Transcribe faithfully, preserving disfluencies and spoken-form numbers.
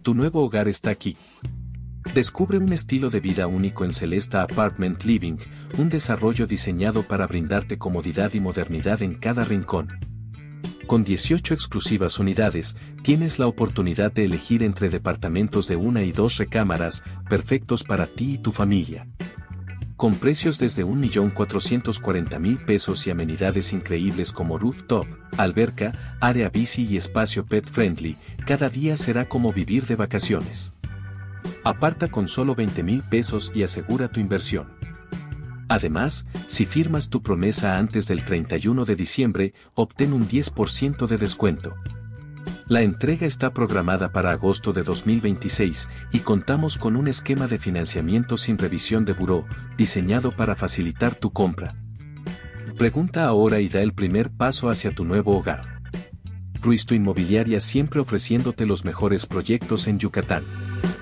Tu nuevo hogar está aquí. Descubre un estilo de vida único en Celesta Apartment Living, un desarrollo diseñado para brindarte comodidad y modernidad en cada rincón. Con dieciocho exclusivas unidades, tienes la oportunidad de elegir entre departamentos de una y dos recámaras, perfectos para ti y tu familia. Con precios desde un millón cuatrocientos cuarenta mil pesos y amenidades increíbles como rooftop, alberca, área bici y espacio pet friendly, cada día será como vivir de vacaciones. Aparta con solo veinte mil pesos y asegura tu inversión. Además, si firmas tu promesa antes del treinta y uno de diciembre, obtén un diez por ciento de descuento. La entrega está programada para agosto de dos mil veintiséis y contamos con un esquema de financiamiento sin revisión de buró, diseñado para facilitar tu compra. Pregunta ahora y da el primer paso hacia tu nuevo hogar. Ruiz Tu Inmobiliaria, siempre ofreciéndote los mejores proyectos en Yucatán.